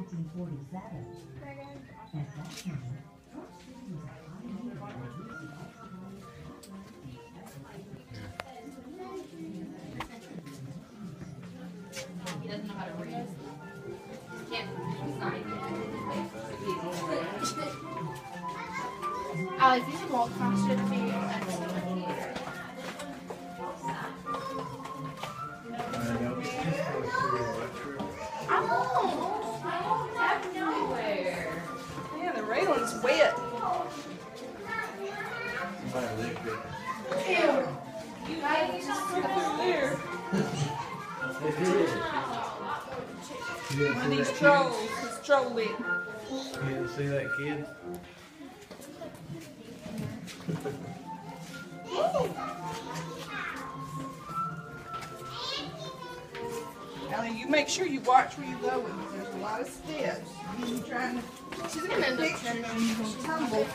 He doesn't know how to read. Can't sign. Alex, you should walk faster than me. Yeah, the railing's wet. Ew. You guys just Up there. One of these trolls is trolling. You didn't see that kid? Allie, you make sure you watch where you're going because there's a lot of steps. You're trying to She's gonna end up picture and you're going to tumble.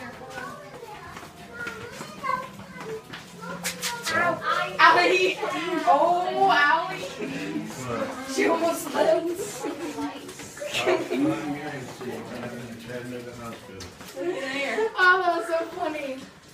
Allie! Oh, Allie! What? She almost slipped. Chattanooga Hospital. Oh, that was so funny.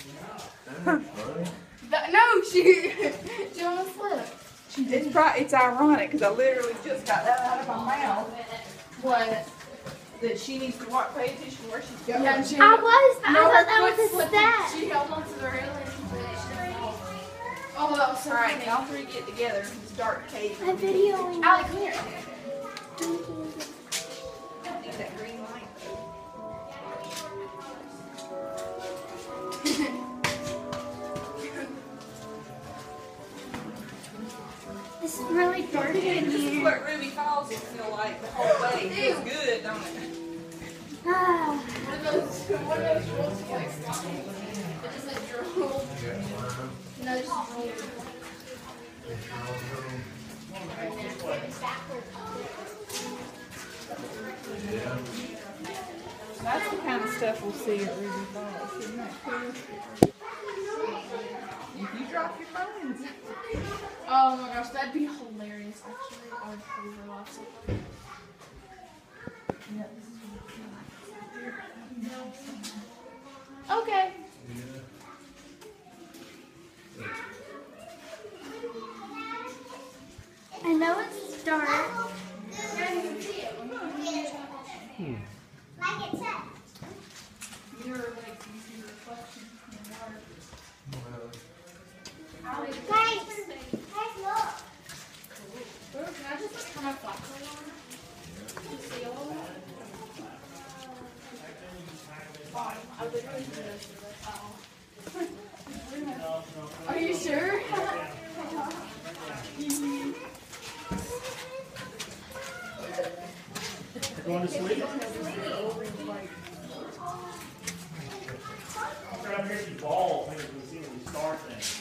No, she almost slipped. It's ironic because I literally just got that out of my mouth. What? That she needs to pay attention where she's going. Yeah, she, I thought that her was foot a slipped step. and She held onto the railing. Oh, that was so All right, funny. y'all three get together in this dark cave. I'm videoing. Allie, come here. Need that green light. This is really dark in This is here. what Ruby Falls will feel like the whole way. It feels good, don't it? Ah. One of those rolls like slime. It just like drool. No, just drool. That's the kind of stuff we'll see at Ruby Falls. Isn't that cool? If you drop your phones. Oh my gosh, that'd be hilarious actually. I would probably laugh so hard. Okay. I know it's dark. Your like you see the reflection in the water. Can I just like turn my flashlight on? To see all of that? Fine. I literally do this with oh. Are you sure? Going to sleep? Try to hear some balls when we see when we start things.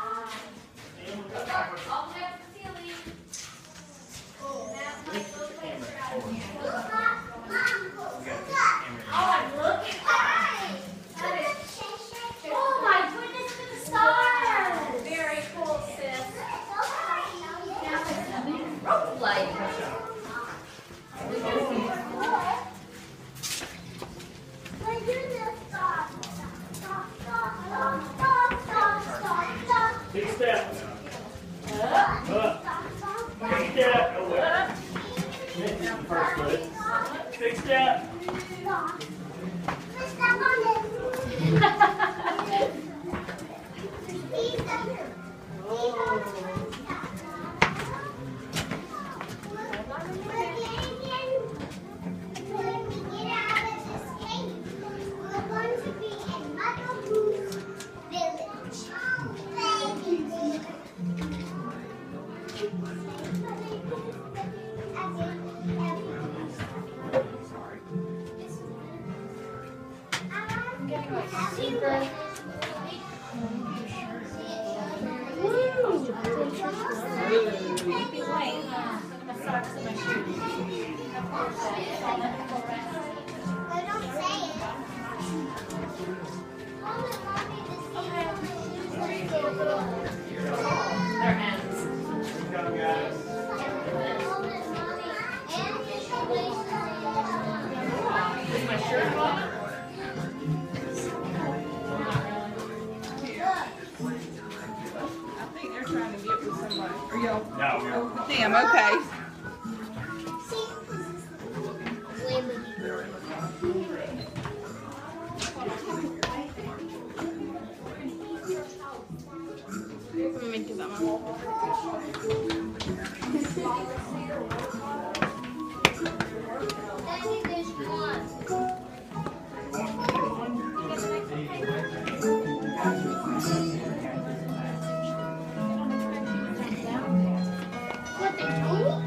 Oh my goodness, look at the stars! Very cool, sis. Rope light. My goodness, stop! Stop, stop, stop, stop, stop, stop, stop. Big step. Up. Big step. Oh, well. This is the first foot. Big step. Their ends. I think they're trying to get with somebody. Are y'all? No, we're. Oh, with them, okay. Daddy, there's one. What they do?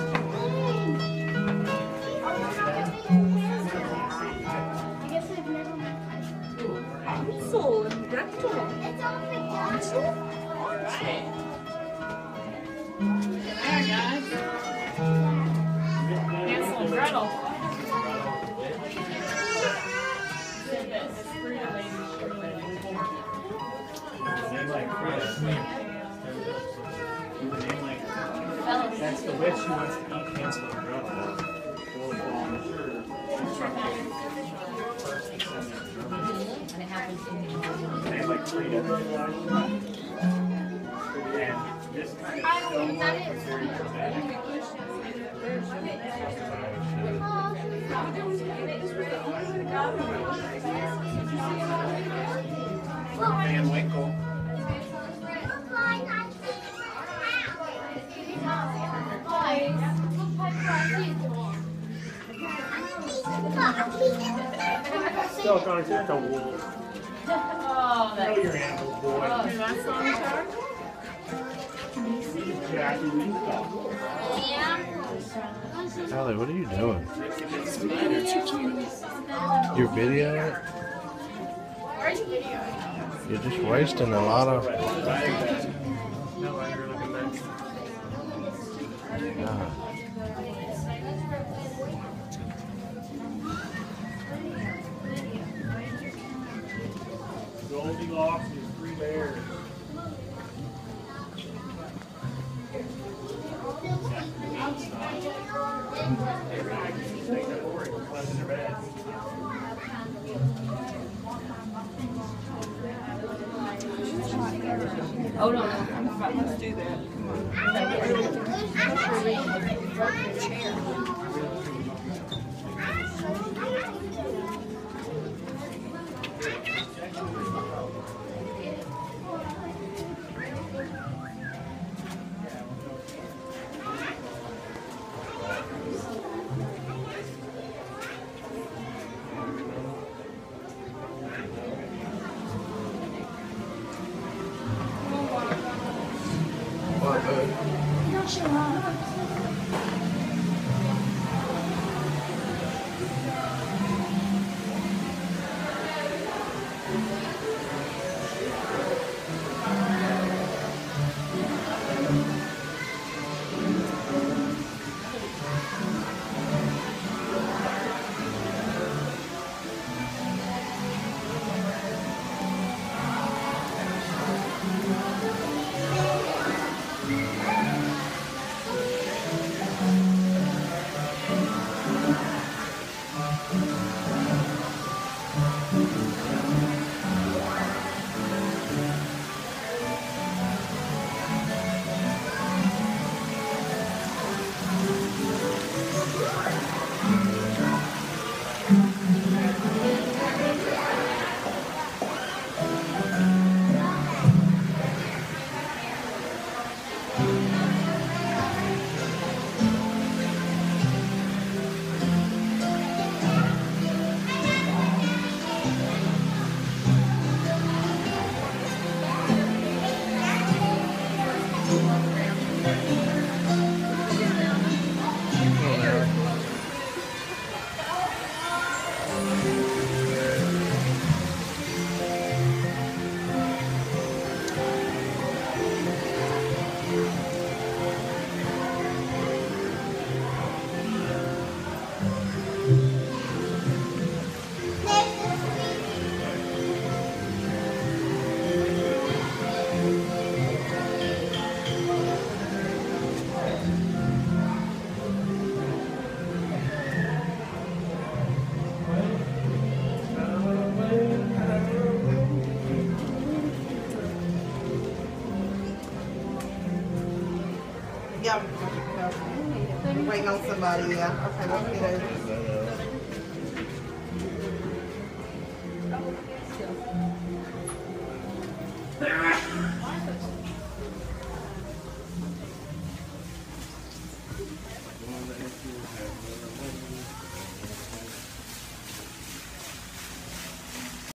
I guess I've never met Full and rectal. It's all McDonald's. There, guys. Hansel and Gretel. That's the witch who wants to eat Hansel and Gretel. And it happens in They have like Frida. And this kind of stone work Van Winkle. Still trying to get a wolf. Oh, Know your animals, boy. that's on the chart? Jackie Winkle. Allie, what are you doing? You're videoing it? Why are you videoing? You're just wasting a lot of. No, I heard looking nice. Ah. Goldilocks and his three bears. Take their board and cleanse their beds. Oh, no. Let's do that. Come on. What, bud? Yeah. Waiting on somebody, yeah. Okay, let's get over.